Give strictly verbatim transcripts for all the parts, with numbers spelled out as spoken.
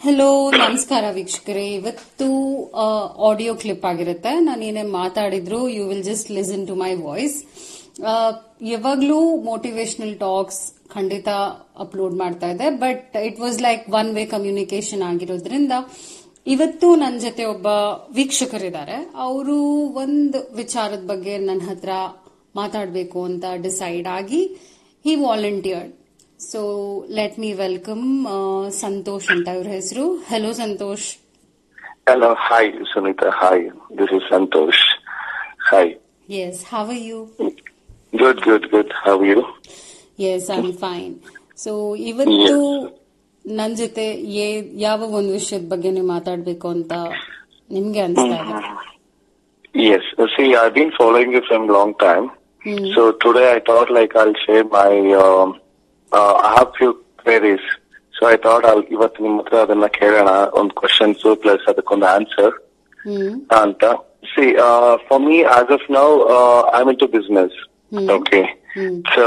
Hello, ನಮಸ್ಕಾರ ವೀಕ್ಷಕರೇ. ಇವತ್ತು ಆಡಿಯೋ ಕ್ಲಿಪ್ ಆಗಿರುತ್ತೆ. ನಾನು ಏನೇ ಮಾತಾಡಿದ್ರು you will just listen to my voice. ಯಾವಾಗ್ಲೂ ಮೋಟಿವೇಶನಲ್ ಟಾಕ್ಸ್ ಖಂಡಿತ ಅಪ್ಲೋಡ್ ಮಾಡ್ತಾ ಇದೆ, but it was like one way communication ಆಗಿರೋದ್ರಿಂದ ಇವತ್ತು ನನ್ನ ಜೊತೆ ಒಬ್ಬ ವೀಕ್ಷಕರಿದ್ದಾರೆ. ಅವರು ಒಂದು ವಿಚಾರದ ಬಗ್ಗೆ ನನ್ನ ಹತ್ರ ಮಾತಾಡಬೇಕು ಅಂತ ಡಿಸೈಡ್ ಆಗಿ he volunteered. So let me welcome Santosh ಅಂತ ಇವ್ರ ಹೆಸರು. Hello Santosh. Hello, hi Sunita, hi. This is Santosh. Hi. Yes, how are you? Good, good, good. How are you? Yes, I'm fine. So ಇವತ್ತು ನನ್ ಜೊತೆ ಯಾವ ಒಂದು ವಿಷಯದ ಬಗ್ಗೆ ನೀವು ಮಾತಾಡ್ಬೇಕು ಅಂತ ನಿಮ್ಗೆ ಅನಿಸ್ತಾ ಇದೆ? Yes, see, I've been following you from a long time. Hmm. So today I thought like I'll share my, um, uh, I have few queries. So I thought I'll ಇವತ್ತು ನಿಮ್ಮ ಹತ್ರ ಅದನ್ನ ಕೇಳೋಣ, ಒಂದು ಕ್ವಶನ್ಸ್ ಪ್ಲಸ್ ಅದಕ್ಕೊಂದು answer ಅಂತ. See for me as of now I am into business. Okay, so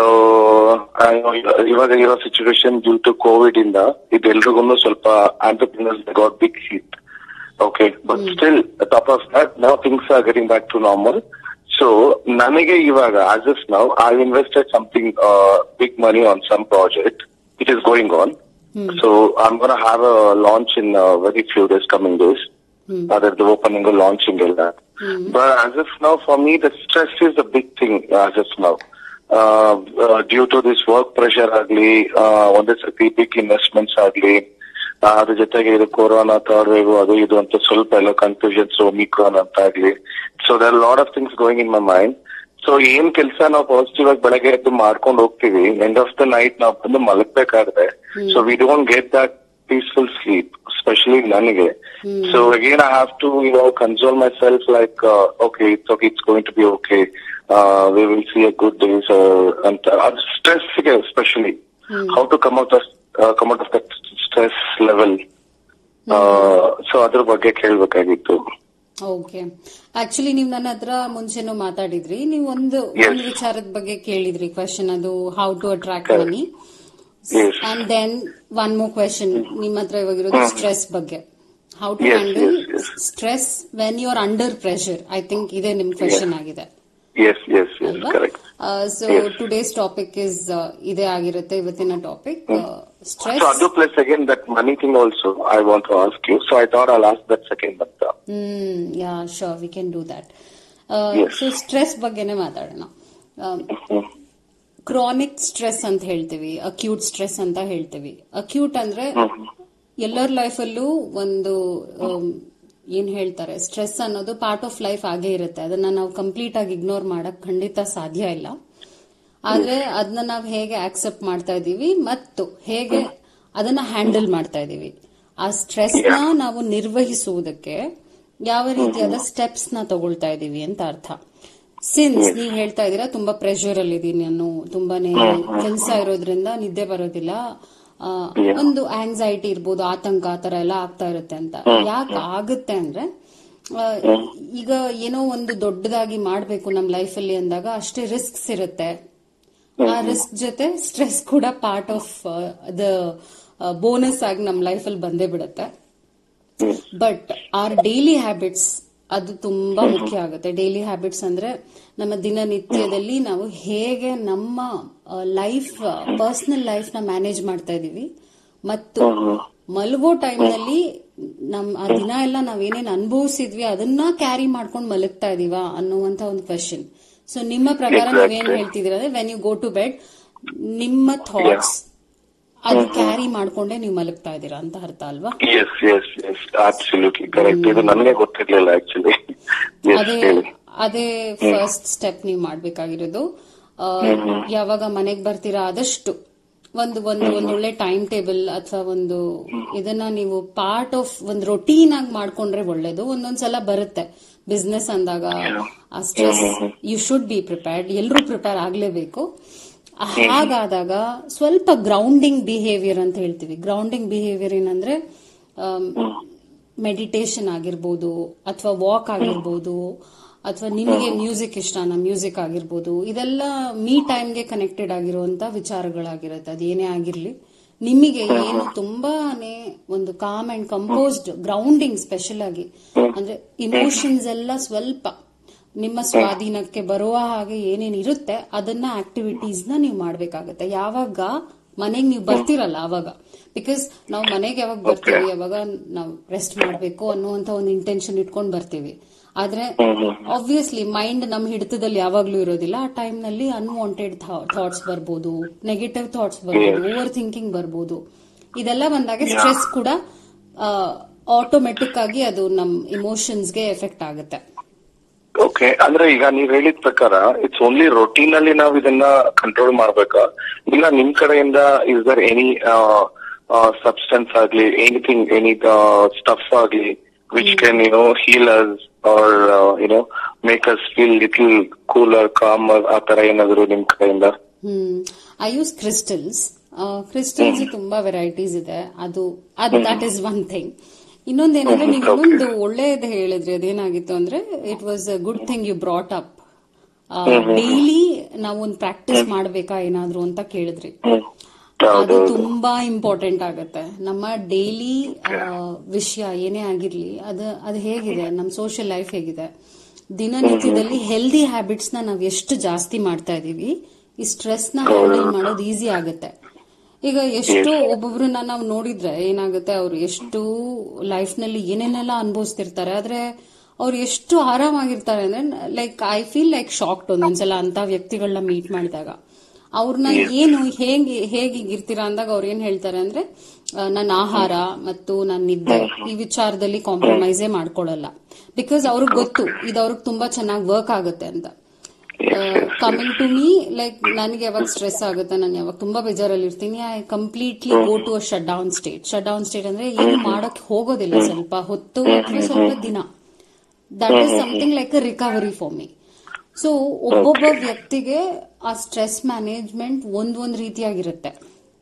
ಇವಾಗ ಇರೋ ಸಿಚುವೇಶನ್ ಡ್ಯೂ ಟು ಕೋವಿಡ್ ಇಂದ ಇದೆಲ್ರಿಗೂ ಸ್ವಲ್ಪ entrepreneurs got big hit. Okay, but still top of that now things are getting back to normal. So ನನಗೆ ಇವಾಗ as of now I invested something big money on some project. It is going on. Hmm. So I'm going to have a launch in uh, very few days, coming days. Hmm. Other the opening or launching all that. Hmm. But as of now, for me, the stress is the big thing as of now. Uh, uh, due to this work pressure agli, uh, on this big investments agli, ಅದ್ರ ಜೊತೆಗೆ ಇದು corona third wave ಅದು ಇದು ಅಂತ ಸ್ವಲ್ಪ ಎಲ್ಲ confusions, omicron ಅಂತ ಆಗ್ಲಿ. So there are lot of things going in my mind. So ಏನ್ ಕೆಲಸ ನಾವು ಪಾಸಿಟಿವ್ ಆಗಿ ಬೆಳಗ್ಗೆ ಎದ್ದು ಮಾಡ್ಕೊಂಡು ಹೋಗ್ತೀವಿ, ಎಂಡ್ ಆಫ್ ದ ನೈಟ್ ನಾವು ಬಂದು ಮಲಗ್ಬೇಕಾದ್ರೆ so we don't get that peaceful sleep, specially ನನಗೆ. So again I have to you know console myself like okay it's okay it's going to be okay, we will see a good days ಅಂತ. ಅದು stress ಗೆ specially how to come out come out of that stress level. So ಅದ್ರ ಬಗ್ಗೆ ಕೇಳ್ಬೇಕಾಗಿತ್ತು. Okay, actually ನೀವ್ ನನ್ನ ಹತ್ರ ಮುಂಚೆನೂ ಮಾತಾಡಿದ್ರಿ. ನೀವು ಒಂದು ಒಂದು ವಿಚಾರದ ಬಗ್ಗೆ ಕೇಳಿದ್ರಿ ಕ್ವೆಶನ್, ಅದು how to attract money. And then one more question ನಿಮ್ ಹತ್ರ ಇವಾಗಿರೋದು ಸ್ಟ್ರೆಸ್ ಬಗ್ಗೆ, how to handle stress when you are under pressure. I think ಇದೇ ನಿಮ್ ಕ್ವೆಶನ್ ಆಗಿದೆ. ಸೊ ಟುಡೇಸ್ ಟಾಪಿಕ್ ಇಸ್ ಇದೇ ಆಗಿರುತ್ತೆ, ಇವತ್ತಿನ topic stress. So adu plus again that money thing also I want to ask you, so I thought I'll ask that second but hmm yeah sure we can do that. uh, yes. So stress ಬಗ್ಗೆನೇ ಮಾತಾಡೋಣ. Chronic stress ಅಂತ ಹೇಳ್ತೀವಿ, acute stress ಅಂತ ಹೇಳ್ತೀವಿ. Acute ಅಂದ್ರೆ ಎಲ್ಲರ ಲೈಫಲ್ಲೂ ಒಂದು ಏನ್ ಹೇಳ್ತಾರೆ, ಸ್ಟ್ರೆಸ್ ಅನ್ನೋದು ಪಾರ್ಟ್ ಆಫ್ ಲೈಫ್ ಆಗೇ ಇರುತ್ತೆ. ಅದನ್ನ ನಾವು ಕಂಪ್ಲೀಟ್ ಆಗಿ ಇಗ್ನೋರ್ ಮಾಡಕ್ ಖಂಡಿತ ಸಾಧ್ಯ ಇಲ್ಲ. ಆದ್ರೆ ಅದನ್ನ ನಾವು ಹೇಗೆ ಆಕ್ಸೆಪ್ಟ್ ಮಾಡ್ತಾ ಇದೀವಿ ಮತ್ತು ಹೇಗೆ ಅದನ್ನ ಹ್ಯಾಂಡಲ್ ಮಾಡ್ತಾ ಇದೀವಿ, ಆ ಸ್ಟ್ರೆಸ್ ನ ನಾವು ನಿರ್ವಹಿಸುವುದಕ್ಕೆ ಯಾವ ರೀತಿಯಾದ ಸ್ಟೆಪ್ಸ್ ನ ತಗೊಳ್ತಾ ಇದೀವಿ ಅಂತ ಅರ್ಥ. ಸಿನ್ಸ್ ನೀವ್ ಹೇಳ್ತಾ ಇದೀರಾ ತುಂಬಾ ಪ್ರೆಷರ್ ಅಲ್ಲಿ ಇದೀನಿ, ನಾನು ತುಂಬಾನೇ ಕೆಲಸ ಇರೋದ್ರಿಂದ ನಿದ್ದೆ ಬರೋದಿಲ್ಲ, ಒಂದು ಆಂಗ್ಸೈಟಿ ಇರ್ಬೋದು, ಆತಂಕ ಆತರ ಎಲ್ಲ ಆಗ್ತಾ ಇರುತ್ತೆ ಅಂತ. ಯಾಕೆ ಆಗುತ್ತೆ ಅಂದ್ರೆ ಈಗ ಏನೋ ಒಂದು ದೊಡ್ಡದಾಗಿ ಮಾಡ್ಬೇಕು ನಮ್ ಲೈಫ್ ಅಲ್ಲಿ ಅಂದಾಗ ಅಷ್ಟೇ ರಿಸ್ಕ್ಸ್ ಇರುತ್ತೆ. ಆ ರಿಸ್ಕ್ ಜೊತೆ ಸ್ಟ್ರೆಸ್ ಕೂಡ ಪಾರ್ಟ್ ಆಫ್ ದ ಬೋನಸ್ ಆಗಿ ನಮ್ ಲೈಫ್ ಅಲ್ಲಿ ಬಂದೇ ಬಿಡುತ್ತೆ. ಬಟ್ ಆರ್ ಡೈಲಿ ಹ್ಯಾಬಿಟ್ಸ್ ಅದು ತುಂಬಾ ಮುಖ್ಯ ಆಗುತ್ತೆ. ಡೈಲಿ ಹ್ಯಾಬಿಟ್ಸ್ ಅಂದ್ರೆ ನಮ್ಮ ದಿನನಿತ್ಯದಲ್ಲಿ ನಾವು ಹೇಗೆ ನಮ್ಮ ಲೈಫ್, ಪರ್ಸನಲ್ ಲೈಫ್ ನ ಮ್ಯಾನೇಜ್ ಮಾಡ್ತಾ ಇದೀವಿ ಮತ್ತು ಮಲಗೋ ಟೈಮ್ ನಲ್ಲಿ ನಮ್ ಆ ದಿನ ಎಲ್ಲ ನಾವೇನೇನ್ ಅನುಭವಿಸಿದ್ವಿ ಅದನ್ನ ಕ್ಯಾರಿ ಮಾಡ್ಕೊಂಡು ಮಲಗ್ತಾ ಇದೀವಾ ಅನ್ನುವಂತ ಒಂದು ಕ್ವೆಶನ್. ಸೊ ನಿಮ್ಮ ಪ್ರಕಾರ ನೀವೇನ್ ಹೇಳ್ತಿದ್ದೀರ ಅಂದ್ರೆ when you go to bed ನಿಮ್ಮ ಥಾಟ್ಸ್ ಅದು ಕ್ಯಾರಿ ಮಾಡ್ಕೊಂಡೆ ನೀವು ಮಲಗ್ತಾ ಇದ್ದೀರಾ ಅಂತ ಅರ್ಥ ಅಲ್ವಾ? ಅದೇ ಅದೇ ಫಸ್ಟ್ ಸ್ಟೆಪ್ ನೀವು ಮಾಡ್ಬೇಕಾಗಿರೋದು. ಯಾವಾಗ ಮನೆಗ್ ಬರ್ತೀರಾ ಆದಷ್ಟು ಒಂದು ಒಂದು ಒಂದೊಳ್ಳೆ ಟೈಮ್ ಟೇಬಲ್ ಅಥವಾ ಒಂದು ಇದನ್ನ ನೀವು ಪಾರ್ಟ್ ಆಫ್ ಒಂದು ರೊಟೀನ್ ಆಗಿ ಮಾಡ್ಕೊಂಡ್ರೆ ಒಳ್ಳೇದು. ಒಂದೊಂದ್ಸಲ ಬರುತ್ತೆ ಬಿಸ್ನೆಸ್ ಅಂದಾಗ ಆ stress, you should be prepared, ಎಲ್ಲರೂ ಪ್ರಿಪೇರ್ ಆಗ್ಲೇಬೇಕು. ಹಾಗಾದಾಗ ಸ್ವಲ್ಪ ಗ್ರೌಂಡಿಂಗ್ ಬಿಹೇವಿಯರ್ ಅಂತ ಹೇಳ್ತೀವಿ. ಗ್ರೌಂಡಿಂಗ್ ಬಿಹೇವಿಯರ್ ಏನಂದ್ರೆ ಮೆಡಿಟೇಷನ್ ಆಗಿರ್ಬೋದು, ಅಥವಾ ವಾಕ್ ಆಗಿರ್ಬೋದು, ಅಥವಾ ನಿಮಗೆ ಮ್ಯೂಸಿಕ್ ಇಷ್ಟನಾ ಮ್ಯೂಸಿಕ್ ಆಗಿರ್ಬೋದು. ಇದೆಲ್ಲ ಮೀ ಟೈಮ್ಗೆ ಕನೆಕ್ಟೆಡ್ ಆಗಿರುವಂತ ವಿಚಾರಗಳಾಗಿರುತ್ತೆ. ಅದೇನೇ ಆಗಿರ್ಲಿ ನಿಮಗೆ ಏನು ತುಂಬಾನೇ ಒಂದು calm and composed grounding special ಆಗಿ ಅಂದ್ರೆ ಇಮೋಷನ್ಸ್ ಎಲ್ಲ ಸ್ವಲ್ಪ ನಿಮ್ಮ ಸ್ವಾಧೀನಕ್ಕೆ ಬರುವ ಹಾಗೆ ಏನೇನ್ ಇರುತ್ತೆ ಅದನ್ನ ಆಕ್ಟಿವಿಟೀಸ್ ನ ನೀವು ಮಾಡ್ಬೇಕಾಗತ್ತೆ. ಯಾವಾಗ ಮನೆಗೆ ನೀವು ಬರ್ತಿರಲ್ಲ ಅವಾಗ, ಬಿಕಾಸ್ ನಾವು ಮನೆಗೆ ಯಾವಾಗ ಬರ್ತೀವಿ ಯಾವಾಗ ನಾವು ರೆಸ್ಟ್ ಮಾಡ್ಬೇಕು ಅನ್ನುವಂತ ಒಂದು ಇಂಟೆನ್ಷನ್ ಇಟ್ಕೊಂಡ್ ಬರ್ತೀವಿ. ಆದ್ರೆ ಆಬ್ವಿಯಸ್ಲಿ ಮೈಂಡ್ ನಮ್ ಹಿಡಿತದಲ್ಲಿ ಯಾವಾಗ್ಲೂ ಇರೋದಿಲ್ಲ. ಆ ಟೈಮ್ ನಲ್ಲಿ ಅನ್ವಾಂಟೆಡ್ ಥಾಟ್ಸ್ ಬರ್ಬೋದು, ನೆಗೆಟಿವ್ ಥಾಟ್ಸ್ ಬರ್ಬೋದು, ಓವರ್ ಥಿಂಕಿಂಗ್ ಬರ್ಬೋದು. ಇದೆಲ್ಲ ಬಂದಾಗ ಸ್ಟ್ರೆಸ್ ಕೂಡ ಆಟೋಮೆಟಿಕ್ ಆಗಿ ಅದು ನಮ್ ಇಮೋಷನ್ಸ್ಗೆ ಎಫೆಕ್ಟ್ ಆಗುತ್ತೆ. ಓಕೆ, ಅಂದ್ರೆ ಈಗ ನೀವ್ ಹೇಳಿದ ಪ್ರಕಾರ ಇಟ್ಸ್ ಓನ್ಲಿ ರೊಟೀನ್ ಅಲ್ಲಿ ನಾವ್ ಇದನ್ನ ಕಂಟ್ರೋಲ್ ಮಾಡ್ಬೇಕಾ, ಇಲ್ಲ ನಿಮ್ ಕಡೆಯಿಂದ ಇಸ್ ದರ್ ಎನಿ ಸಬ್ಸ್ಟೆನ್ಸ್ ಆಗ್ಲಿ, ಎನಿಥಿಂಗ್, ಎನಿ ಸ್ಟಫ್ ಆಗ್ಲಿ which can you know heal us or you know make us feel little cooler, calmer, ಆ ತರ ಏನಾದ್ರು ನಿಮ್ ಕಡೆಯಿಂದ? Hmm I use crystals. Crystals ತುಂಬಾ ವೆರೈಟೀಸ್ ಇದೆ. ಅದು ಅದು ದಟ್ ಇಸ್ ಒನ್ ಥಿಂಗ್. ಇನ್ನೊಂದೇನಂದ್ರೆ ನೀವು ಇನ್ನೊಂದು ಒಳ್ಳೇದು ಹೇಳಿದ್ರಿ, ಅದೇನಾಗಿತ್ತು ಅಂದ್ರೆ it was a good thing you brought up. Daily ನಾವು ಒಂದು ಪ್ರಾಕ್ಟೀಸ್ ಮಾಡ್ಬೇಕಾ ಏನಾದ್ರು ಅಂತ ಕೇಳಿದ್ರಿ. ಅದು ತುಂಬಾ ಇಂಪಾರ್ಟೆಂಟ್ ಆಗುತ್ತೆ. ನಮ್ಮ ಡೈಲಿ ವಿಷಯ ಏನೇ ಆಗಿರ್ಲಿ, ಅದು ಅದು ಹೇಗಿದೆ, ನಮ್ಮ ಸೋಷಿಯಲ್ ಲೈಫ್ ಹೇಗಿದೆ, ದಿನನಿತ್ಯದಲ್ಲಿ ಹೆಲ್ದಿ ಹ್ಯಾಬಿಟ್ಸ್ ನ ನಾವ್ ಎಷ್ಟು ಜಾಸ್ತಿ ಮಾಡ್ತಾ ಇದೀವಿ, ಈ ಸ್ಟ್ರೆಸ್ ನ ಹ್ಯಾಂಡಲ್ ಮಾಡೋದು ಈಸಿ ಆಗುತ್ತೆ. ಈಗ ಎಷ್ಟು ಒಬ್ಬೊಬ್ರನ್ನ ನಾವು ನೋಡಿದ್ರೆ ಏನಾಗುತ್ತೆ, ಅವ್ರು ಎಷ್ಟು ಲೈಫ್ ನಲ್ಲಿ ಏನೇನೆಲ್ಲ ಅನುಭವಿಸ್ತಿರ್ತಾರೆ, ಆದ್ರೆ ಅವ್ರು ಎಷ್ಟು ಆರಾಮಾಗಿರ್ತಾರೆ ಅಂದ್ರೆ like I feel like shocked ಒಂದೊಂದ್ಸಲ ಅಂತ ವ್ಯಕ್ತಿಗಳನ್ನ ಮೀಟ್ ಮಾಡಿದಾಗ. ಅವ್ರನ್ನ ಏನು ಹೇಗೆ ಹೇಗಿರ್ತೀರಾ ಅಂದಾಗ ಅವ್ರು ಏನ್ ಹೇಳ್ತಾರೆ ಅಂದ್ರೆ, ನನ್ನ ಆಹಾರ ಮತ್ತು ನನ್ನ ನಿದ್ದೆ ಈ ವಿಚಾರದಲ್ಲಿ ಕಾಂಪ್ರಮೈಸೇ ಮಾಡ್ಕೊಳಲ್ಲ. ಬಿಕಾಸ್ ಅವ್ರಿಗೆ ಗೊತ್ತು ಇದು ಅವ್ರಿಗೆ ತುಂಬಾ ಚೆನ್ನಾಗಿ ವರ್ಕ್ ಆಗುತ್ತೆ ಅಂತ. ಕಮಿಂಗ್ ಟು ಮೀ, ಲೈಕ್ ನನಗೆ ಯಾವಾಗ ಸ್ಟ್ರೆಸ್ ಆಗುತ್ತೆ, ನಾನು ಯಾವಾಗ ತುಂಬಾ ಬೇಜಾರಲ್ಲಿ ಇರ್ತೀನಿ, I completely go to a shut down state. Shut down state ಅಂದ್ರೆ ಏನು ಮಾಡಕ್ ಹೋಗೋದಿಲ್ಲ, ಸ್ವಲ್ಪ ಹೊತ್ತು ಅಥವಾ ಸ್ವಲ್ಪ ದಿನ. That is something like a recovery for me. So ಒಬ್ಬೊಬ್ಬ ವ್ಯಕ್ತಿಗೆ ಆ ಸ್ಟ್ರೆಸ್ ಮ್ಯಾನೇಜ್ಮೆಂಟ್ ಒಂದ್ ಒಂದ್ ರೀತಿಯಾಗಿರುತ್ತೆ.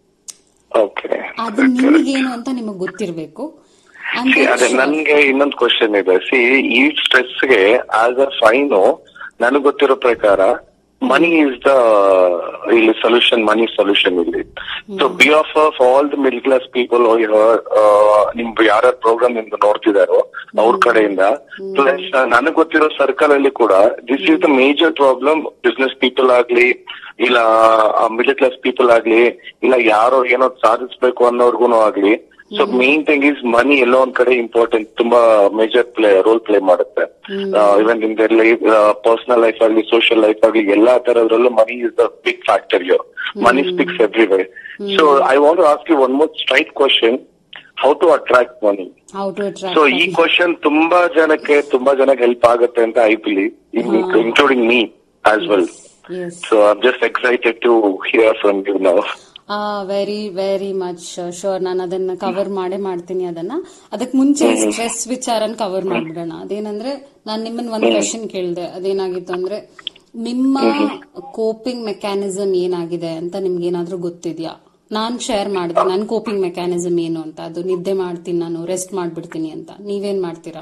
ಅದು ನಿಮಗೇನು ಅಂತ ನಿಮಗ್ ಗೊತ್ತಿರ್ಬೇಕು. ನನ್ಗೆ ಇನ್ನೊಂದು ಕ್ವಶನ್ ಇದೆ. ಸಿ, ಈ ಸ್ಟ್ರೆಸ್ಗೆ ಆಸ್ ಅ ಫೈನು ನನಗೆ ಗೊತ್ತಿರೋ ಪ್ರಕಾರ ಮನಿ ಇಸ್ ದ ಇಲ್ಲಿ ಸೊಲ್ಯೂಷನ್, ಮನಿ ಸೊಲ್ಯೂಷನ್ ಇಲ್ಲಿ. So be of of all the middle class people ನಿಮ್ ಯಾರ್ಯಾರ ಪ್ರೋಗ್ರಾಮ್ ನಿಮ್ದು ನೋಡ್ತಿದಾರೋ ಅವ್ರ ಕಡೆಯಿಂದ, ಪ್ಲಸ್ ನನಗ್ ಗೊತ್ತಿರೋ ಸರ್ಕಲ್ ಅಲ್ಲಿ ಕೂಡ this is the major problem. Business people ಆಗ್ಲಿ, ಇಲ್ಲ ಮಿಡಲ್ ಕ್ಲಾಸ್ ಪೀಪಲ್ ಆಗ್ಲಿ, ಇಲ್ಲ ಯಾರೋ ಏನೋ ಸಾಧಿಸ್ಬೇಕು ಅನ್ನೋರ್ಗು ಆಗ್ಲಿ, so main thing is money ಎಲ್ಲೋ ಒಂದ್ ಕಡೆ ಇಂಪಾರ್ಟೆಂಟ್, ತುಂಬಾ ಮೇಜರ್ ಪ್ಲೇ ರೋಲ್ ಪ್ಲೇ ಮಾಡುತ್ತೆ. Even in their life, personal life ಆಗಲಿ, ಸೋಷಿಯಲ್ ಲೈಫ್ ಆಗಲಿ, ಎಲ್ಲಾ ತರದ್ರಲ್ಲೂ money is the big factor ಯೋ. Money speaks everywhere. So I want to ask you one more straight question, how to attract money? So ಈ question ತುಂಬಾ ಜನಕ್ಕೆ ತುಂಬಾ ಜನಕ್ಕೆ ಹೆಲ್ಪ್ ಆಗುತ್ತೆ ಅಂತ I believe, including me as well. So I am just excited to hear from you now. Very very much sure. ನಾನು ಅದನ್ನ cover ಮಾಡೇ ಮಾಡ್ತೀನಿ. ಅದನ್ನ ಅದಕ್ಕೆ ಮುಂಚೆ ಸ್ಟ್ರೆಸ್ ವಿಚಾರನ ಕವರ್ ಮಾಡ್ಬಿಡೋಣ. ಅದೇನಂದ್ರೆ, ನಾನು ನಿಮ್ಮನ್ನ ಒಂದ್ ಕ್ವೆಶನ್ ಕೇಳಿದೆ. ಅದೇನಾಗಿತ್ತು ಅಂದ್ರೆ, ನಿಮ್ಮ ಕೋಪಿಂಗ್ ಮೆಕ್ಯಾನಿಸಮ್ ಏನಾಗಿದೆ ಅಂತ ನಿಮ್ಗೆ ಏನಾದ್ರೂ ಗೊತ್ತಿದ್ಯಾ? ನಾನ್ ಶೇರ್ ಮಾಡಿದೆ ನನ್ ಕೋಪಿಂಗ್ ಮೆಕ್ಯಾನಿಸಮ್ ಏನು ಅಂತ. ಅದು ನಿದ್ದೆ ಮಾಡ್ತೀನಿ, ನಾನು ರೆಸ್ಟ್ ಮಾಡ್ಬಿಡ್ತೀನಿ ಅಂತ. ನೀವೇನ್ ಮಾಡ್ತೀರಾ?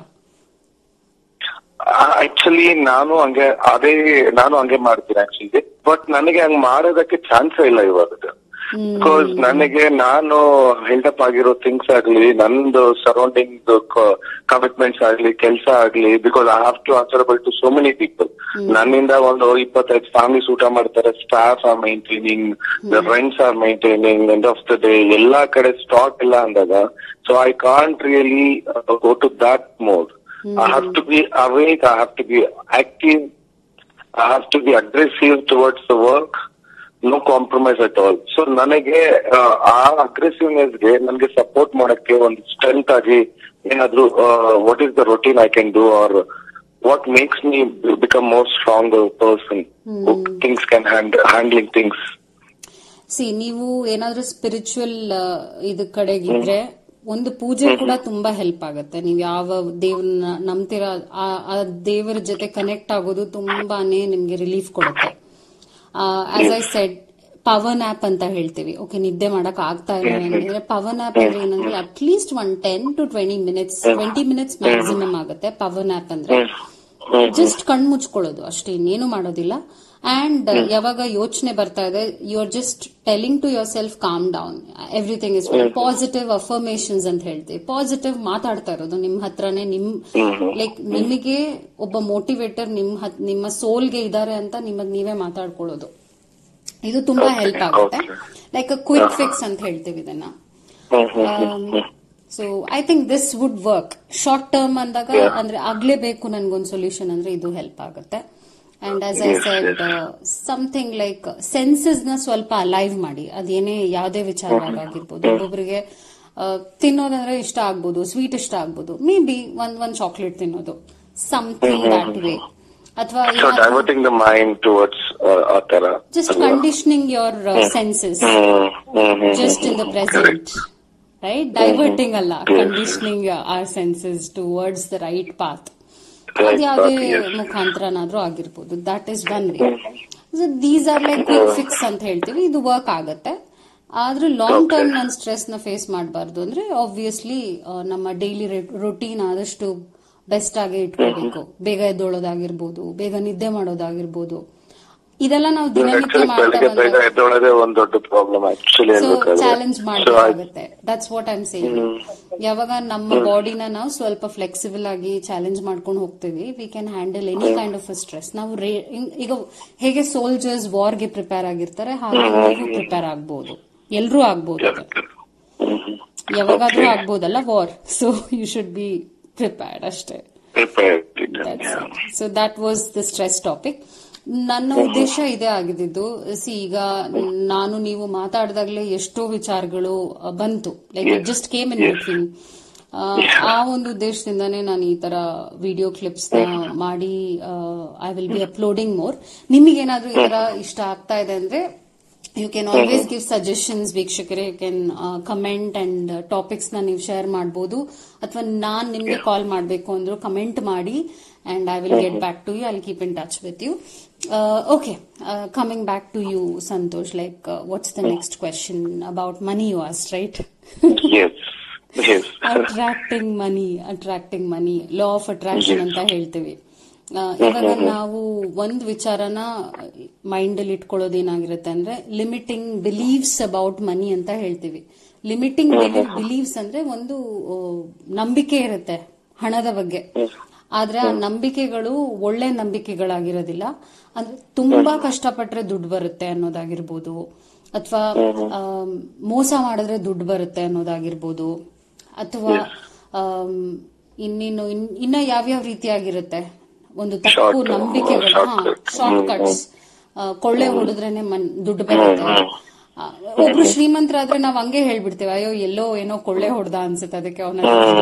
ಆಕ್ಚುಲಿ ನಾನು ಹಂಗೆ ಅದೇ ನಾನು ಹಂಗೆ ಮಾಡ್ತೀನಿ ಆಕ್ಚುಲಿ. ಬಟ್ ನನಗೆ ಹಂಗ್ ಮಾಡೋದಕ್ಕೆ ಚಾನ್ಸೇ ಇಲ್ಲ ಇವಾಗ. ಬಿಕಾಸ್ ನನಗೆ ನಾನು ಹೆಲ್ಡಪ್ ಆಗಿರೋ ಥಿಂಗ್ಸ್ ಆಗ್ಲಿ, ನಂದು ಸರೌಂಡಿಂಗ್ ಕಮಿಟ್ಮೆಂಟ್ಸ್ ಆಗ್ಲಿ, ಕೆಲಸ ಆಗ್ಲಿ, because I have to answerable to so many people. ನನ್ನಿಂದ ಒಂದು ಇಪ್ಪತ್ತೈದು ಫ್ಯಾಮಿಲೀಸ್ ಊಟ ಮಾಡ್ತಾರೆ, staff or maintaining, the rents or maintaining, end of the day ಎಲ್ಲಾ ಕಡೆ ಸ್ಟಾಕ್ ಇಲ್ಲ ಅಂದಾಗ, so I can't really go to that mode. I have to be awake, I have to be active, I have to be aggressive towards the work, no compromise at all. So ನನಗೆ ಆ ಅಗ್ರೆಸಿವ್ನೆಸ್ಗೆ ನನಗೆ support ಮಾಡಕ್ಕೆ ಒಂದು strength ಆಗಿ ಏನಾದ್ರು what is the routine I can do, or what makes me become more strong person who things can handling things. See, ನೀವು ಏನಾದ್ರೂ spiritual ಇದ್ ಕಡೆಗಿದ್ರೆ ಒಂದು ಪೂಜೆ ಕೂಡ ತುಂಬಾ ಹೆಲ್ಪ್ ಆಗುತ್ತೆ. ನೀವು ಯಾವ ದೇವ್ರನ್ನ ನಂಬ್ತೀರಾ ಆ ದೇವರ ಜೊತೆ ಕನೆಕ್ಟ್ ಆಗೋದು ತುಂಬಾನೇ ನಿಮ್ಗೆ ರಿಲೀಫ್ ಕೊಡುತ್ತೆ. As I said, power nap ಅಂತ ಹೇಳ್ತೀವಿ. ಓಕೆ, ನಿದ್ದೆ ಮಾಡಕ್ ಆಗ್ತಾ ಇಲ್ಲ ಅಂದ್ರೆ ಪವನ್ ಆಪ್ ಅಂದ್ರೆ ಏನಂದ್ರೆ at least one ten to twenty minutes twenty minutes maximum ಆಗುತ್ತೆ. ಪವನ್ ಆಪ್ ಅಂದ್ರೆ ಜಸ್ಟ್ ಕಣ್ ಮುಚ್ಕೊಳ್ಳೋದು ಅಷ್ಟೇ, ಇನ್ನೇನು ಮಾಡೋದಿಲ್ಲ. ಅಂಡ್ ಯಾವಾಗ ಯೋಚನೆ ಬರ್ತಾ ಇದೆ, you are just telling to your self calm down, everything is positive affirmations ಅಂತ ಹೇಳ್ತೀವಿ. ಪಾಸಿಟಿವ್ ಮಾತಾಡ್ತಾ ಇರೋದು ನಿಮ್ ಹತ್ರನೇ, ನಿಮ್ ಲೈಕ್ ನಿಮಗೆ ಒಬ್ಬ ಮೋಟಿವೇಟರ್ ನಿಮ್ ನಿಮ್ಮ ಸೋಲ್ಗೆ ಇದಾರೆ ಅಂತ ನಿಮಗ್ ನೀವೇ ಮಾತಾಡ್ಕೊಳ್ಳೋದು. ಇದು ತುಂಬಾ ಹೆಲ್ಪ್ ಆಗುತ್ತೆ. ಲೈಕ್ ಅ ಕ್ವಿಕ್ ಫಿಕ್ಸ್ ಅಂತ ಹೇಳ್ತೀವಿ ಇದನ್ನ. So I think this would work short term ಅಂದಾಗ, ಅಂದ್ರೆ ಆಗ್ಲೇಬೇಕು ನನ್ಗೊಂದು ಸೊಲ್ಯೂಷನ್ ಅಂದ್ರೆ ಇದು ಹೆಲ್ಪ್ ಆಗುತ್ತೆ. And as I said, something like senses ನ ಸ್ವಲ್ಪ ಅಲೈವ್ ಮಾಡಿ. ಅದೇನೇ ಯಾವುದೇ ವಿಚಾರವಾಗಿರ್ಬೋದು. ಒಬ್ಬೊಬ್ಬರಿಗೆ ತಿನ್ನೋದಂದ್ರೆ ಇಷ್ಟ ಆಗ್ಬೋದು, ಸ್ವೀಟ್ ಇಷ್ಟ ಆಗ್ಬೋದು, ಮೇ ಬಿ ಒಂದ್ ಒಂದ್ ಚಾಕ್ಲೇಟ್ ತಿನ್ನೋದು, ಸಮಥಿಂಗ್ ದಟ್ ವೇ. ಅಥವಾ just conditioning your senses just in the present, right? Diverting ಅಲ್ಲ, conditioning or senses towards the right path. ಅದ್ಯಾವುದೇ ಮುಖಾಂತರನಾದ್ರೂ ಆಗಿರ್ಬೋದು. That is one way. These are like quick fix ಅಂತ ಹೇಳ್ತೀವಿ. ಇದು ವರ್ಕ್ ಆಗುತ್ತೆ. ಆದ್ರೆ ಲಾಂಗ್ ಟರ್ಮ್ ನಾನು ಸ್ಟ್ರೆಸ್ ನ ಫೇಸ್ ಮಾಡಬಾರ್ದು ಅಂದ್ರೆ ಆಬ್ವಿಯಸ್ಲಿ ನಮ್ಮ ಡೈಲಿ ರೊಟೀನ್ ಆದಷ್ಟು ಬೆಸ್ಟ್ ಆಗಿ ಇಟ್ಕೋಬೇಕು. ಬೇಗ ಎದ್ದೋಳೋದಾಗಿರ್ಬೋದು, ಬೇಗ ನಿದ್ದೆ ಮಾಡೋದಾಗಿರ್ಬೋದು. ಇದೆಲ್ಲ ನಾವು ದಿನನಿತ್ಯ ಮಾಡ್ತಾ ಚಾಲೆಂಜ್ ಮಾಡಬೇಕಾಗುತ್ತೆ. That's what I am saying. ಯಾವಾಗ ನಮ್ಮ ಬಾಡಿನ ನಾವು ಸ್ವಲ್ಪ ಫ್ಲೆಕ್ಸಿಬಲ್ ಆಗಿ ಚಾಲೆಂಜ್ ಮಾಡ್ಕೊಂಡು ಹೋಗ್ತೀವಿ, we can handle any kind of stress. ನಾವು ಈಗ ಹೇಗೆ ಸೋಲ್ಜರ್ಸ್ ವಾರ್ಗೆ ಪ್ರಿಪೇರ್ ಆಗಿರ್ತಾರೆ, ಹಾಗೆ ನೀವು ಪ್ರಿಪೇರ್ ಆಗ್ಬಹುದು. ಎಲ್ರೂ ಆಗ್ಬಹುದು, ಯಾವಾಗಾದ್ರೂ ಆಗ್ಬೋದಲ್ಲ war. So you should be prepared ಅಷ್ಟೇ. So that was the stress topic. ನನ್ನ ಉದ್ದೇಶ ಇದೇ ಆಗಿದ್ದು. ಸಿ, ಈಗ ನಾನು ನೀವು ಮಾತಾಡಿದಾಗ್ಲೇ ಎಷ್ಟೋ ವಿಚಾರಗಳು ಬಂತು, like it just came in between. ಆ ಒಂದು ಉದ್ದೇಶದಿಂದಾನೇ ನಾನು ಈ ತರ ವಿಡಿಯೋ ಕ್ಲಿಪ್ಸ್ ನ ಮಾಡಿ I will be uploading more. ನಿಮಗೇನಾದ್ರೂ ಈ ತರ ಇಷ್ಟ ಆಗ್ತಾ ಇದೆ ಅಂದ್ರೆ you can always give suggestions. ವೀಕ್ಷಕರೇ, you can comment and topics ನ ನೀವು ಶೇರ್ ಮಾಡಬಹುದು. ಅಥವಾ ನಾನ್ ನಿಮ್ಗೆ ಕಾಲ್ ಮಾಡಬೇಕು ಅಂದ್ರೂ ಕಮೆಂಟ್ ಮಾಡಿ and I will get back to you. I'll keep in touch with you. Uh, okay, uh, coming back to you, Santosh, like uh, what's the next question about money you asked, right? Yes, yes. Attracting money, attracting money, law of attraction ಅಂತ ಹೇಳ್ತೀವಿ. ಇವಾಗ ನಾವು ಒಂದ್ ವಿಚಾರನ mind ಅಲ್ಲಿ ಇಟ್ಕೊಳ್ಳೋದೇನಾಗಿರುತ್ತೆ ಅಂದ್ರೆ limiting beliefs about money ಅಂತ ಹೇಳ್ತೀವಿ. ಲಿಮಿಟಿಂಗ್ ಬಿಲೀವ್ಸ್ ಅಂದ್ರೆ ಒಂದು ನಂಬಿಕೆ ಇರುತ್ತೆ ಹಣದ ಬಗ್ಗೆ. ಆದ್ರೆ ಆ ನಂಬಿಕೆಗಳು ಒಳ್ಳೆ ನಂಬಿಕೆಗಳಾಗಿರೋದಿಲ್ಲ. ಅಂದ್ರೆ ತುಂಬಾ ಕಷ್ಟಪಟ್ರೆ ದುಡ್ಡು ಬರುತ್ತೆ ಅನ್ನೋದಾಗಿರ್ಬೋದು, ಅಥವಾ ಮೋಸ ಮಾಡಿದ್ರೆ ದುಡ್ಡು ಬರುತ್ತೆ ಅನ್ನೋದಾಗಿರ್ಬೋದು, ಅಥವಾ ಇನ್ನಿನ್ನು ಇನ್ನ ಯಾವ್ಯಾವ ರೀತಿಯಾಗಿರುತ್ತೆ ಒಂದು ತಪ್ಪು ನಂಬಿಕೆಗಳು. ಹಾ, ಶಾರ್ಟ್ ಕಟ್ಸ್, ಕೊಳ್ಳೆ ಹೊಡೆದ್ರೇನೆ ದುಡ್ಡು ಬರುತ್ತೆ. ಒಬ್ರು ಶ್ರೀಮಂತರಾದ್ರೆ ನಾವ್ ಹಂಗೆ ಹೇಳ್ಬಿಡ್ತೇವೆ, ಅಯ್ಯೋ ಎಲ್ಲೋ ಏನೋ ಕೊಳ್ಳೆ ಹೊಡೆದ ಅನ್ಸುತ್ತೆ, ಅದಕ್ಕೆ ಅವನ.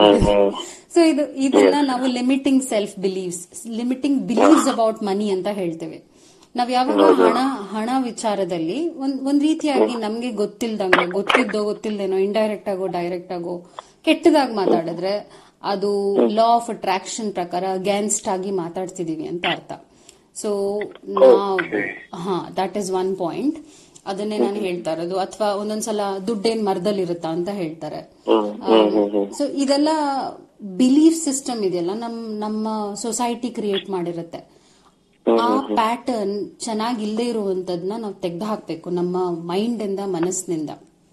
ಸೊ ಇದು ಇದನ್ನ ನಾವು limiting self beliefs, limiting beliefs about money ಅಂತ ಹೇಳ್ತೇವೆ. ನಾವ್ ಯಾವಾಗ ಹಣ ಹಣ ವಿಚಾರದಲ್ಲಿ ಒಂದ್ ಒಂದ್ ರೀತಿಯಾಗಿ ನಮ್ಗೆ ಗೊತ್ತಿಲ್ದಂಗೆ, ಗೊತ್ತಿದ್ದೋ ಗೊತ್ತಿಲ್ದೇನೋ, ಇಂಡೈರೆಕ್ಟ್ ಆಗೋ ಡೈರೆಕ್ಟ್ ಆಗೋ ಕೆಟ್ಟದಾಗಿ ಮಾತಾಡಿದ್ರೆ ಅದು ಲಾ ಆಫ್ ಅಟ್ರಾಕ್ಷನ್ ಪ್ರಕಾರ ಅಗೇನ್ಸ್ಟ್ ಆಗಿ ಮಾತಾಡ್ತಿದೀವಿ ಅಂತ ಅರ್ಥ. ಸೊ ನಾವು ಹಾ ದಟ್ ಈಸ್ ಒನ್ ಪಾಯಿಂಟ್. ಅದನ್ನೇ ನಾನು ಹೇಳ್ತಾ ಇರೋದು. ಅಥವಾ ಒಂದೊಂದ್ಸಲ ದುಡ್ಡೇನ್ ಮರದಲ್ಲಿರುತ್ತಾ ಅಂತ ಹೇಳ್ತಾರೆ. ಸೊ ಇದೆಲ್ಲ ಬಿಲೀಫ್ ಸಿಸ್ಟಮ್ ಇದೆಯಲ್ಲ, ನಮ್ ನಮ್ಮ ಸೊಸೈಟಿ ಕ್ರಿಯೇಟ್ ಮಾಡಿರುತ್ತೆ. ಆ ಪ್ಯಾಟರ್ನ್ ಚೆನ್ನಾಗಿಲ್ಲದೆ ಇರುವಂತದ್ನ ನಾವು ತೆಗೆದು ಹಾಕ್ಬೇಕು ನಮ್ಮ ಮೈಂಡ್ ಇಂದ, ಮನಸ್ಸಿನಿಂದ.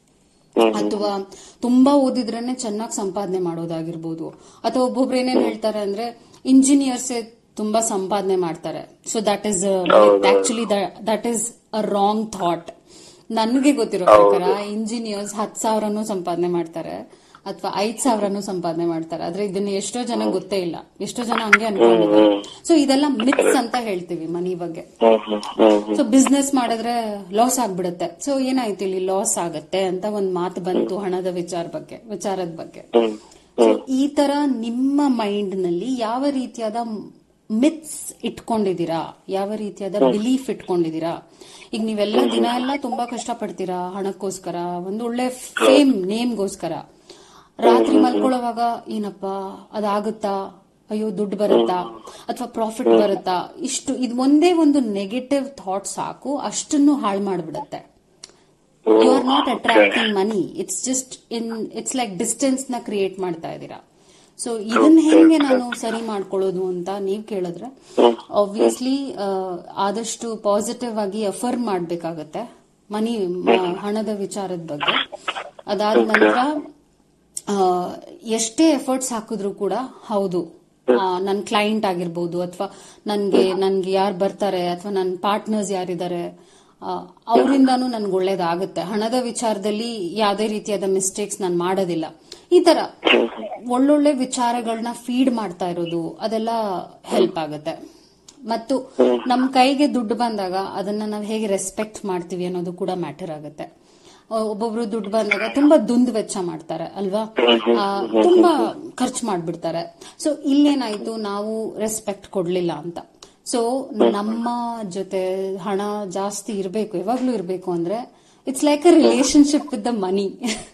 ಅಥವಾ ತುಂಬಾ ಓದಿದ್ರೇನೆ ಚೆನ್ನಾಗಿ ಸಂಪಾದನೆ ಮಾಡೋದಾಗಿರ್ಬೋದು. ಅಥವಾ ಒಬ್ಬೊಬ್ರು ಏನೇನ್ ಹೇಳ್ತಾರೆ ಅಂದ್ರೆ ಇಂಜಿನಿಯರ್ಸ್ ತುಂಬಾ ಸಂಪಾದನೆ ಮಾಡ್ತಾರೆ. So that is actually that is a wrong thought. ನನ್ಗೆ ಗೊತ್ತಿರೋ ಪ್ರಕಾರ ಇಂಜಿನಿಯರ್ಸ್ ಹತ್ ಸಾವಿರನೂ ಸಂಪಾದನೆ ಮಾಡ್ತಾರೆ, ಅಥವಾ ಐದ್ ಸಾವಿರನೂ ಸಂಪಾದನೆ ಮಾಡ್ತಾರೆ. ಆದ್ರೆ ಇದನ್ನ ಎಷ್ಟೋ ಜನ ಗೊತ್ತೇ ಇಲ್ಲ, ಎಷ್ಟೋ ಜನ ಹಂಗೆ ಅನ್ಕೊಂಡಿದ್ದಾರೆ. ಸೊ ಇದೆಲ್ಲ ಮಿತ್ಸ್ ಅಂತ ಹೇಳ್ತೀವಿ ಮನಿ ಬಗ್ಗೆ. ಸೊ ಬಿಸ್ನೆಸ್ ಮಾಡಿದ್ರೆ ಲಾಸ್ ಆಗ್ಬಿಡುತ್ತೆ. ಸೊ ಏನಾಯ್ತು ಇಲ್ಲಿ ಲಾಸ್ ಆಗತ್ತೆ ಅಂತ ಒಂದ್ ಮಾತು ಬಂತು ಹಣದ ವಿಚಾರ ಬಗ್ಗೆ ವಿಚಾರದ ಬಗ್ಗೆ. ಸೊ ಈ ತರ ನಿಮ್ಮ ಮೈಂಡ್ ನಲ್ಲಿ ಯಾವ ರೀತಿಯಾದ ಮಿತ್ಸ್ ಇಟ್ಕೊಂಡಿದೀರಾ, ಯಾವ ರೀತಿಯಾದ ಬಿಲೀಫ್ ಇಟ್ಕೊಂಡಿದೀರಾ? ಈಗ ನೀವೆಲ್ಲ ದಿನ ಎಲ್ಲ ತುಂಬಾ ಕಷ್ಟ ಪಡ್ತೀರಾ ಹಣಕ್ಕೋಸ್ಕರ, ಒಂದು ಒಳ್ಳೆ ಫೇಮ್ ನೇಮ್ಗೋಸ್ಕರ. ರಾತ್ರಿ ಮಲ್ಕೊಳ್ಳೋವಾಗ ಏನಪ್ಪಾ ಅದಾಗುತ್ತಾ, ಅಯ್ಯೋ ದುಡ್ಡು ಬರುತ್ತಾ, ಅಥವಾ ಪ್ರಾಫಿಟ್ ಬರುತ್ತಾ, ಇಷ್ಟು ಇದು ಒಂದೇ ಒಂದು ನೆಗೆಟಿವ್ ಥಾಟ್ ಸಾಕು ಅಷ್ಟನ್ನು ಹಾಳು ಮಾಡ್ಬಿಡತ್ತೆ. You are not attracting money, it's just in it's like distance ನ ಕ್ರಿಯೇಟ್ ಮಾಡ್ತಾ ಇದ್ದೀರಾ. ಸೊ ಇದನ್ನ ಹೆಂಗೆ ನಾನು ಸರಿ ಮಾಡ್ಕೊಳ್ಳೋದು ಅಂತ ನೀವ್ ಕೇಳಿದ್ರೆ, ಆಬ್ವಿಯಸ್ಲಿ ಆದಷ್ಟು ಪಾಸಿಟಿವ್ ಆಗಿ ಅಫರ್ಮ್ ಮಾಡ್ಬೇಕಾಗತ್ತೆ ಮನಿ ಹಣದ ವಿಚಾರದ ಬಗ್ಗೆ. ಅದಾದ ನಂತರ ಎಷ್ಟೇ ಎಫರ್ಟ್ಸ್ ಹಾಕಿದ್ರು ಕೂಡ, ಹೌದು ನನ್ನ ಕ್ಲೈಂಟ್ ಆಗಿರ್ಬೋದು ಅಥವಾ ನನ್ಗೆ ನನ್ಗೆ ಯಾರು ಬರ್ತಾರೆ ಅಥವಾ ನನ್ನ ಪಾರ್ಟ್ನರ್ಸ್ ಯಾರಿದ್ದಾರೆ ಅವರಿಂದಾನು ನನ್ಗೆ ಒಳ್ಳೇದಾಗುತ್ತೆ. ಹಣದ ವಿಚಾರದಲ್ಲಿ ಯಾವುದೇ ರೀತಿಯಾದ ಮಿಸ್ಟೇಕ್ಸ್ ನಾನು ಮಾಡೋದಿಲ್ಲ. ಈ ತರ ಒಳ್ಳೊಳ್ಳೆ ವಿಚಾರಗಳನ್ನ ಫೀಡ್ ಮಾಡ್ತಾ ಇರೋದು ಅದೆಲ್ಲ ಹೆಲ್ಪ್ ಆಗುತ್ತೆ. ಮತ್ತು ನಮ್ ಕೈಗೆ ದುಡ್ಡು ಬಂದಾಗ ಅದನ್ನ ನಾವು ಹೇಗೆ ರೆಸ್ಪೆಕ್ಟ್ ಮಾಡ್ತೀವಿ ಅನ್ನೋದು ಕೂಡ ಮ್ಯಾಟರ್ ಆಗುತ್ತೆ. ಒಬ್ಬೊಬ್ರು ದುಡ್ಡು ಬಂದಾಗ ತುಂಬಾ ದುಂದು ವೆಚ್ಚ ಮಾಡ್ತಾರೆ ಅಲ್ವಾ, ತುಂಬಾ ಖರ್ಚು ಮಾಡ್ಬಿಡ್ತಾರೆ. ಸೊ ಇಲ್ಲೇನಾಯ್ತು, ನಾವು ರೆಸ್ಪೆಕ್ಟ್ ಕೊಡ್ಲಿಲ್ಲ ಅಂತ. ಸೊ ನಮ್ಮ ಜೊತೆ ಹಣ ಜಾಸ್ತಿ ಇರಬೇಕು, ಯಾವಾಗ್ಲೂ ಇರಬೇಕು ಅಂದ್ರೆ it's like a relationship with the money.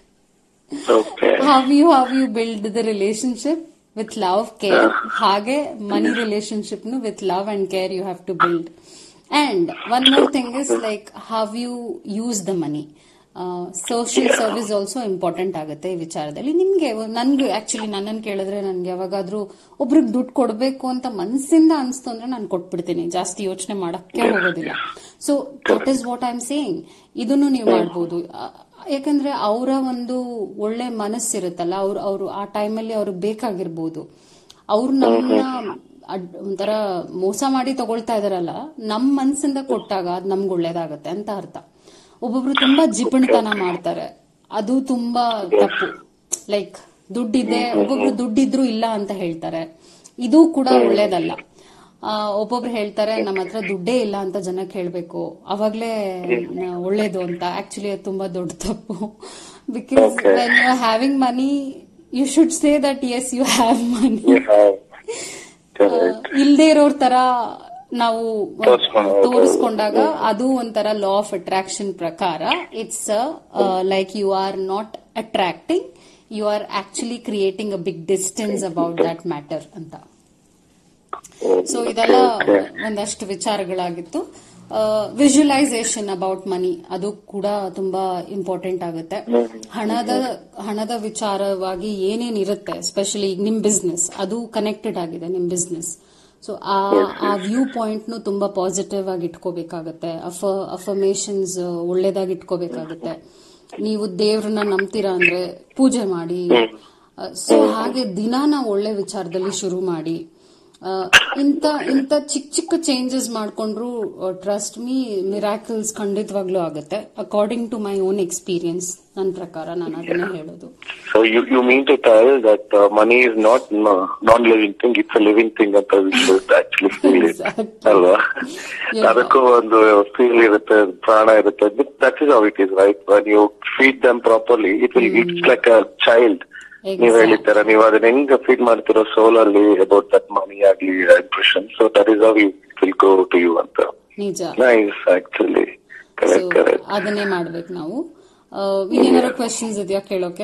How you how you build the relationship with love care, ಹಾಗೆ ಮನಿ ರಿಲೇಶನ್ಶಿಪ್ ನು with love and care you have to build. And one more thing is like how you use the money. Social service also important ಆಗುತ್ತೆ ಈ ವಿಚಾರದಲ್ಲಿ. ನಿಮ್ಗೆ ನನ್ಗೆ actually ನನ್ನನ್ನು ಕೇಳಿದ್ರೆ ನನ್ಗೆ ಯಾವಾಗಾದ್ರೂ ಒಬ್ರಿಗೆ ದುಡ್ಡು ಕೊಡ್ಬೇಕು ಅಂತ ಮನಸ್ಸಿಂದ ಅನ್ಸ್ತು ಅಂದ್ರೆ ನಾನು ಕೊಟ್ಬಿಡ್ತೀನಿ, ಜಾಸ್ತಿ ಯೋಚನೆ ಮಾಡಕ್ಕೆ ಹೋಗೋದಿಲ್ಲ. So that is what I am saying. ಇದನ್ನು ನೀವು ಮಾಡ್ಬೋದು. ಯಾಕಂದ್ರೆ ಅವರ ಒಂದು ಒಳ್ಳೆ ಮನಸ್ಸಿರುತ್ತಲ್ಲ, ಅವ್ರು ಅವರು ಆ ಟೈಮಲ್ಲಿ ಅವ್ರಿಗೆ ಬೇಕಾಗಿರ್ಬೋದು. ಅವ್ರು ನಮ್ಮನ್ನ ಒಂಥರ ಮೋಸ ಮಾಡಿ ತಗೊಳ್ತಾ ಇದಾರಲ್ಲ, ನಮ್ ಮನ್ಸಿಂದ ಕೊಟ್ಟಾಗ ಅದ್ ನಮ್ಗೆ ಒಳ್ಳೇದಾಗತ್ತೆ ಅಂತ ಅರ್ಥ. ಒಬ್ಬೊಬ್ರು ತುಂಬಾ ಜಿಪಣತನ ಮಾಡ್ತಾರೆ, ಅದು ತುಂಬಾ ತಪ್ಪು. ಲೈಕ್ ದುಡ್ಡಿದೆ, ಒಬ್ಬೊಬ್ರು ದುಡ್ಡಿದ್ರು ಇಲ್ಲ ಅಂತ ಹೇಳ್ತಾರೆ, ಇದು ಕೂಡ ಒಳ್ಳೇದಲ್ಲ. ಒಬ್ಬೊಬ್ರು ಹೇಳ್ತಾರೆ ನಮ್ಮ ಹತ್ರ ದುಡ್ಡೇ ಇಲ್ಲ ಅಂತ ಜನಕ್ಕೆ ಹೇಳ್ಬೇಕು, ಅವಾಗ್ಲೇ ಒಳ್ಳೇದು ಅಂತ. ಆಕ್ಚುಲಿ ಅದು ತುಂಬಾ ದೊಡ್ಡ ತಪ್ಪು. Because when you are having money you should say that yes you have money. ಇಲ್ದೇ ಇರೋರ್ ತರ ನಾವು ತೋರಿಸ್ಕೊಂಡಾಗ ಅದು ಒಂಥರ ಲಾ ಆಫ್ ಅಟ್ರಾಕ್ಷನ್ ಪ್ರಕಾರ it's like you are not attracting, you are actually creating a big distance about that matter ಅಂತ. ಸೊ ಇದೆಲ್ಲ ಒಂದಷ್ಟು ವಿಚಾರಗಳಾಗಿತ್ತು. ವಿಜುವಲೈಸೇಷನ್ ಅಬೌಟ್ ಮನಿ ಅದು ಕೂಡ ತುಂಬಾ ಇಂಪಾರ್ಟೆಂಟ್ ಆಗುತ್ತೆ. ಹಣದ ಹಣದ ವಿಚಾರವಾಗಿ ಏನೇನಿರುತ್ತೆ, ಎಸ್ಪೆಷಲಿ ಈಗ ನಿಮ್ ಬಿಸ್ನೆಸ್ ಅದು ಕನೆಕ್ಟೆಡ್ ಆಗಿದೆ, ನಿಮ್ ಬಿಸ್ನೆಸ್. ಸೊ ಆ ಆ ವ್ಯೂ ಪಾಯಿಂಟ್ ನು ತುಂಬಾ ಪಾಸಿಟಿವ್ ಆಗಿ ಇಟ್ಕೋಬೇಕಾಗತ್ತೆ. ಅಫ ಅಫರ್ಮೇಶನ್ಸ್ ಒಳ್ಳೇದಾಗಿ ಇಟ್ಕೋಬೇಕಾಗತ್ತೆ. ನೀವು ದೇವ್ರನ್ನ ನಂಬ್ತೀರಾ ಅಂದ್ರೆ ಪೂಜೆ ಮಾಡಿ. ಸೊ ಹಾಗೆ ದಿನ ನಾವು ಒಳ್ಳೆ ವಿಚಾರದಲ್ಲಿ ಶುರು ಮಾಡಿ. ಇಂತ ಇಂತ ಚಿಕ್ಕ ಚಿಕ್ಕ ಚೇಂಜಸ್ ಮಾಡ್ಕೊಂಡ್ರು ಟ್ರಸ್ಟ್ ಮೀ ಮಿರಾಕಲ್ಸ್ ಖಂಡಿತವಾಗ್ಲೂ ಆಗುತ್ತೆ. According to my own experience, ನನ್ನ ಪ್ರಕಾರ ನಾನು ಅದನ್ನೇ ಹೇಳೋದು. So you you mean to tell that uh, money is not no, non-living thing, it's a living thing ಅಂತ we should actually feel it, ಅಲ್ವಾ? ಅದಕ್ಕೂ ಒಂದು ಫೀಲ್ ಇರುತ್ತೆ, ಪ್ರಾಣ ಇರುತ್ತೆ. That is how it is, right? When you feed them properly, it will mm. it's like a child. ನೀವ್ ಹೇಳಿದ್ದೀರ, ನೀವು ಅದನ್ನ ಹೆಂಗ್ ಫೀಡ್ ಮಾಡ್ತಿರೋ ಸೋಲ್ ಅಲ್ಲಿ ಅಬೌಟ್ ದಟ್ ಮನಿ ಆಗ್ಲಿ impression. So that is how it will go to you ಅಂತ. ನಿಜ, nice actually. Correct correct ಅದನ್ನೇ ಮಾಡ್ಬೇಕು ನಾವು. ಏನಾದ್ರು ಕ್ವೆಶ್ಚನ್ಸ್ ಇದೆಯಾ ಕೇಳೋಕೆ?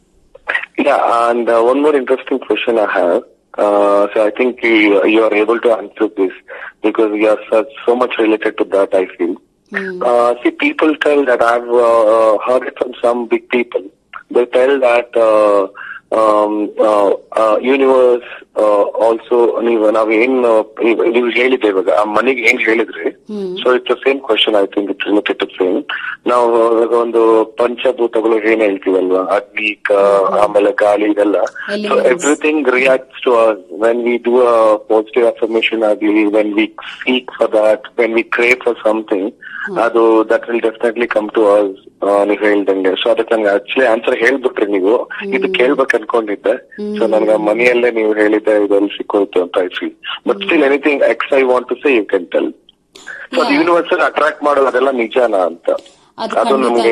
Yeah, and uh, one more interesting question I have. Uh, so I think you, you are able to answer this because you are such, so much related to that, I feel. Mm. Uh, see, people tell that I've uh, heard it from some big people. They tell that uh, um, uh, uh, universe uh, also, ನೀವು ನಾವೇನ್ ನೀವು ಹೇಳಿದ್ರೆ ಇವಾಗ ಆ ಮನಿಗೆ ಏನ್ ಹೇಳಿದ್ರಿ, so it's the same question. I think it's related to same. ನಾವು ಇವಾಗ ಒಂದು ಪಂಚಭೂತಗಳು ಏನ್ ಹೇಳ್ತೀವಲ್ವಾ, ಅಗ್ನಿ, ಆಮೇಲೆ ಗಾಳಿ, ಇದೆಲ್ಲ. So everything reacts to us when we do a positive affirmation ಆಗಲಿ, when we seek for that, when we crave for something, ಅದು that will definitely come to us. ನೀವ್ ಹೇಳ್ದಂಗೆ. ಸೊ ಅದಕ್ಕೆ ನಂಗೆ ಆಕ್ಚುಲಿ ಆನ್ಸರ್ ಹೇಳ್ಬಿಟ್ರಿ ನೀವು. ಇದು ಕೇಳ್ಬೇಕು ಅನ್ಕೊಂಡಿದ್ದೆ. ಸೊ ನನ್ಗೆ ಮನೆಯಲ್ಲೇ ನೀವು ಹೇಳಿದ್ದೆ ಇದೆಲ್ಲ ಸಿಕ್ಕೋಯ್ತು ಅಂತ I feel. But still anything ಎಕ್ಸ್ I want to say you can tell. So ಅದು ಯೂನಿವರ್ಸ್ ಅಟ್ರಾಕ್ಟ್ ಮಾಡೋದು ಅದೆಲ್ಲ ನಿಜನಾ ಅಂತ? ಅದು ನಮ್ಗೆ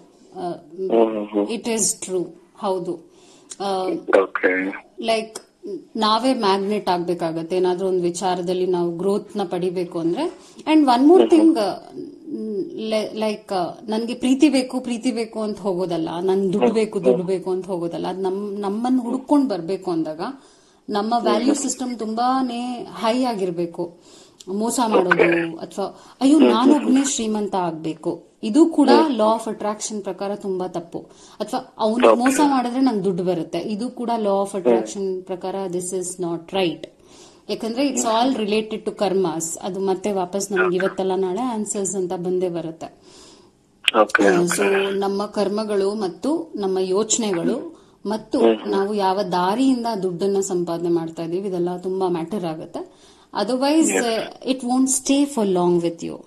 ಇಟ್ ಈಸ್ ಟ್ರೂ. ಹೌದು. ಲೈಕ್ ನಾವೇ ಮ್ಯಾಗ್ನೆಟ್ ಆಗ್ಬೇಕಾಗತ್ತೆ ಏನಾದ್ರೂ ಒಂದು ವಿಚಾರದಲ್ಲಿ ನಾವು ಗ್ರೋತ್ ನ ಪಡಿಬೇಕು ಅಂದ್ರೆ. And one more thing, like ನನ್ಗೆ ಪ್ರೀತಿ ಬೇಕು ಪ್ರೀತಿ ಬೇಕು ಅಂತ ಹೋಗೋದಲ್ಲ, ನನ್ ದುಡ್ಡು ಬೇಕು ದುಡ್ಡು ಬೇಕು ಅಂತ ಹೋಗೋದಲ್ಲ. ಅದ್ ನಮ್ ನಮ್ಮನ್ನ ಹುಡ್ಕೊಂಡ್ ಬರ್ಬೇಕು ಅಂದಾಗ ನಮ್ಮ ವ್ಯಾಲ್ಯೂ ಸಿಸ್ಟಮ್ ತುಂಬಾನೇ ಹೈ ಆಗಿರ್ಬೇಕು. ಮೋಸ ಮಾಡೋದು ಅಥವಾ ಅಯ್ಯೋ ನಾನೊಬ್ನೇ ಶ್ರೀಮಂತ ಆಗ್ಬೇಕು, ಇದು ಕೂಡ ಲಾ ಆಫ್ ಅಟ್ರಾಕ್ಷನ್ ಪ್ರಕಾರ ತುಂಬಾ ತಪ್ಪು. ಅಥವಾ ಅವನು ಮೋಸ ಮಾಡಿದ್ರೆ ನಂಗೆ ದುಡ್ಡು ಬರುತ್ತೆ, ಇದು ಕೂಡ ಲಾ ಆಫ್ ಅಟ್ರಾಕ್ಷನ್ ಪ್ರಕಾರ ದಿಸ್ ಇಸ್ ನಾಟ್ ರೈಟ್. ಯಾಕಂದ್ರೆ it's all related to karmas. ಅದು ಮತ್ತೆ ವಾಪಸ್ ನಮ್ಗೆ ಇವತ್ತಲ್ಲ ನಾಳೆ ಆನ್ಸರ್ಸ್ ಅಂತ ಬಂದೇ ಬರುತ್ತೆ. ಸೊ ನಮ್ಮ ಕರ್ಮಗಳು ಮತ್ತು ನಮ್ಮ ಯೋಚನೆಗಳು ಮತ್ತು ನಾವು ಯಾವ ದಾರಿಯಿಂದ ದುಡ್ಡನ್ನ ಸಂಪಾದನೆ ಮಾಡ್ತಾ ಇದೀವಿ, ಇದೆಲ್ಲ ತುಂಬಾ ಮ್ಯಾಟರ್ ಆಗುತ್ತೆ. Otherwise it won't stay for long with you.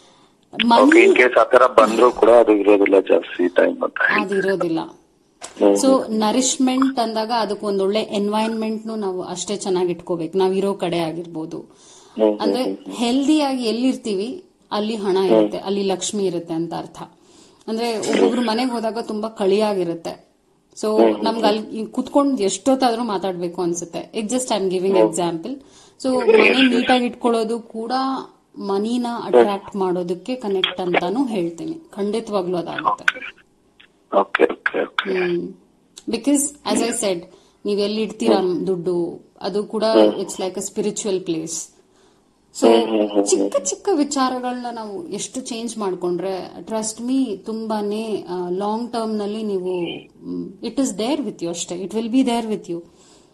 ಅದಿರೋದಿಲ್ಲ. ಸೊ ನರಿಶ್ಮೆಂಟ್ ಅಂದಾಗ ಅದಕ್ಕೆ ಒಂದೊಳ್ಳೆ ಎನ್ವೈರನ್ಮೆಂಟ್ ನಾವು ಅಷ್ಟೇ ಚೆನ್ನಾಗಿ ಇಟ್ಕೋಬೇಕು. ನಾವ್ ಇರೋ ಕಡೆ ಆಗಿರ್ಬೋದು. ಅಂದ್ರೆ ಹೆಲ್ದಿಯಾಗಿ ಎಲ್ಲಿರ್ತೀವಿ ಅಲ್ಲಿ ಹಣ ಇರುತ್ತೆ, ಅಲ್ಲಿ ಲಕ್ಷ್ಮಿ ಇರುತ್ತೆ ಅಂತ ಅರ್ಥ. ಅಂದ್ರೆ ಒಬ್ಬೊಬ್ರು ಮನೆಗೆ ಹೋದಾಗ ತುಂಬಾ ಕಳಿಯಾಗಿರುತ್ತೆ. ಸೊ ನಮ್ಗೆ ಅಲ್ಲಿ ಕುತ್ಕೊಂಡು ಎಷ್ಟೊತ್ತಾದ್ರೂ ಮಾತಾಡ್ಬೇಕು ಅನ್ಸುತ್ತೆ. It just I am giving example. So ಮನೆ ನೀಟಾಗಿ ಇಟ್ಕೊಳ್ಳೋದು ಕೂಡ ಮನಿನ ಅಟ್ರಾಕ್ಟ್ ಮಾಡೋದಕ್ಕೆ ಕನೆಕ್ಟ್ ಅಂತಾನು ಹೇಳ್ತೀನಿ. ಖಂಡಿತವಾಗ್ಲೂ ಅದಾಗುತ್ತೆ. ಬಿಕಾಸ್ ಆಸ್ ಐ ಸೆಡ್, ನೀವ್ ಎಲ್ಲಿ ಇಡ್ತೀರಾ ದುಡ್ಡು ಅದು ಕೂಡ it's like a spiritual place. So ಚಿಕ್ಕ ಚಿಕ್ಕ ವಿಚಾರಗಳನ್ನ ನಾವು ಎಷ್ಟು ಚೇಂಜ್ ಮಾಡ್ಕೊಂಡ್ರೆ ಟ್ರಸ್ಟ್ ಮೀ ತುಂಬಾನೇ ಲಾಂಗ್ ಟರ್ಮ್ ನಲ್ಲಿ ನೀವು it is there with you ಅಷ್ಟೇ. It will be there with you.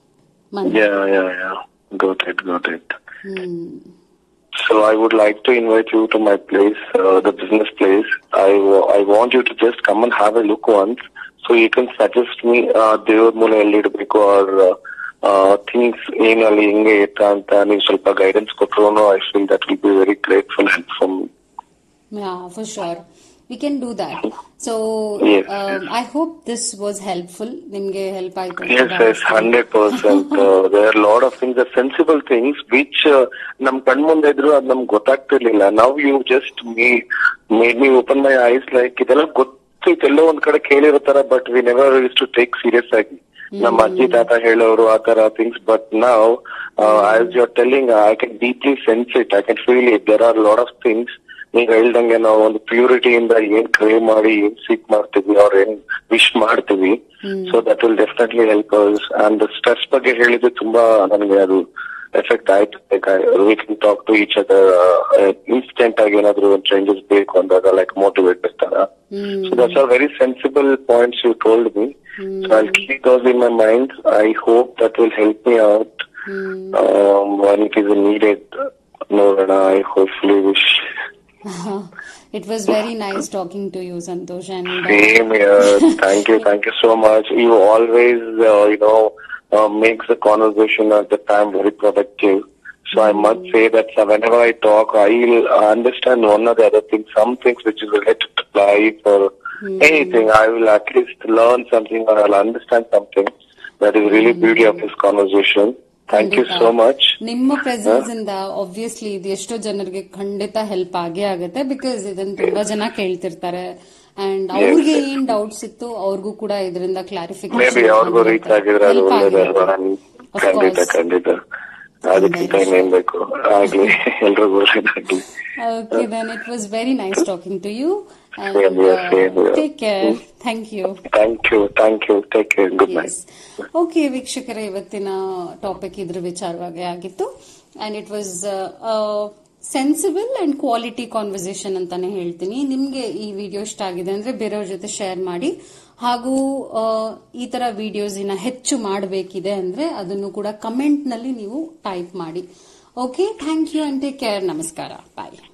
So I would like to invite you to my place, uh, the business place. I, I want you to just come and have a look once, so you can suggest me ದೇವ್ರ ಮೂಲ ಎಲ್ಲಿ ಇಡಬೇಕು or things ಏನಲ್ಲಿ ಹಿಂಗೆ ಇತ್ತ ಅಂತ ನೀವು ಸ್ವಲ್ಪ ಗೈಡೆನ್ಸ್ ಕೊಟ್ಟರು. I feel that will be very grateful help for me. Yeah, for sure. We can do that. So, yes. um, I hope this was helpful. Nimge help aitu. Yes, yes, one hundred percent. uh, there are a lot of things, the sensible things which nam kan munde idru ad nam gottagtirilla. Now you just made, made me open my eyes like idella gottu ello ond kade keliro tara, but we never used to take serious agi. Nam ajji tata heloru aa tara things, but now uh, as you're telling, I can deeply sense it. I can feel it. There are a lot of things ನೀವು ಹೇಳ್ದಂಗೆ ನಾವು ಒಂದು ಪ್ಯೂರಿಟಿಯಿಂದ ಏನ್ ಕ್ರೇ ಮಾಡಿ ಏನ್ seek ಮಾಡ್ತೀವಿ ಅವ್ರ ಏನ್ ವಿಶ್ ಮಾಡ್ತೀವಿ. So that will definitely help us. And stress ಬಗ್ಗೆ ಹೇಳಿದ್ರೆ ತುಂಬಾ ನನಗೆ ಅದು ಎಫೆಕ್ಟ್ ಆಯ್ತು. We can talk to each other instant ಆಗಿ ಏನಾದ್ರು ಚೇಂಜಸ್ ಬೇಕು ಅಂದಾಗ ಲೈಕ್ ಮೋಟಿವೇಟ್ ಇರ್ತಾರ. So that's are very sensible points you told me. So I keep those in my mind. I hope that will help me out when it is needed. ನೋಡೋಣ. I hopefully wish. It was very nice talking to you, Santosh. And uh, same here. Thank you, thank you so much. You always, uh, you know, uh, makes the conversation at the time very productive. So mm-hmm. I must say that uh, whenever I talk, I'll understand one or the other things, some things which is related to life or mm-hmm. anything. I will at least learn something or I'll understand something. That is really mm-hmm. beauty of this conversation. Thank you so much. ನಿಮ್ಮ presence ಇಂದ obviously ಇದು ಎಷ್ಟೋ ಜನರಿಗೆ ಖಂಡಿತ help ಆಗೇ ಆಗುತ್ತೆ. Because ಇದನ್ನ ತುಂಬಾ ಜನ ಕೇಳ್ತಿರ್ತಾರೆ ಅಂಡ್ ಅವ್ರಿಗೆ ಏನ್ ಡೌಟ್ಸ್ ಇತ್ತು ಅವ್ರಿಗೂ ಕೂಡ ಇದರಿಂದ ಕ್ಲಾರಿಫಿಕೇಶನ್ ಅವ್ರಿಗೂ ರೀಚ್ ಆಗಿದ್ರೆ ಅದು ಒಳ್ಳೇದಲ್ವಾ? ಖಂಡಿತ ಖಂಡಿತ. ಅದಕ್ಕಿಂತ ಇನ್ನೇನ್ ಬೇಕು ಆಗ್ಲಿ, ಎಲ್ರಿಗೂ ಒಳ್ಳೇದಾಗ್ಲಿ. Okay, then it was very nice talking to you. And uh, take care. Thank you. Thank you. Thank you. Take care. Good night. Okay, ವೀಕ್ಷಕರೇ, ಇವತ್ತಿನ ಟಾಪಿಕ್ ಇದ್ರ ವಿಚಾರವಾಗಿ ಆಗಿತ್ತು. And it was sensible and quality conversation ಅಂತಾನೆ ಹೇಳ್ತೀನಿ. ನಿಮ್ಗೆ ಈ video ಇಷ್ಟ ಆಗಿದೆ ಅಂದ್ರೆ ಬೇರೆಯವ್ರ ಜೊತೆ ಶೇರ್ ಮಾಡಿ. ಹಾಗೂ ಈ ತರ ವಿಡಿಯೋಸ್ ಇನ್ನ ಹೆಚ್ಚು ಮಾಡಬೇಕಿದೆ ಅಂದ್ರೆ ಅದನ್ನು ಕೂಡ ಕಮೆಂಟ್ ನಲ್ಲಿ ನೀವು ಟೈಪ್ ಮಾಡಿ. Okay, thank you and take care. ನಮಸ್ಕಾರ. ಬಾಯ್.